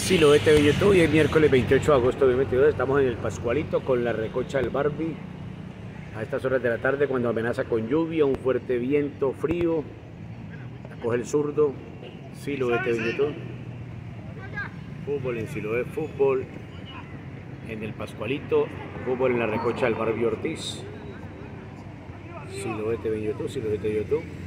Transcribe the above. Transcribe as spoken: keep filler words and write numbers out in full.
Siloé T V YouTube. Hoy es miércoles veintiocho de agosto de dos mil veintidós. Estamos en el Pascualito con la recocha del Barbie. A estas horas de la tarde, cuando amenaza con lluvia, un fuerte viento frío. Coge el zurdo. Siloé T V YouTube. Fútbol en Siloé, fútbol en el Pascualito, fútbol en la recocha del Barbie Ortiz. Siloé T V YouTube, Siloé T V YouTube.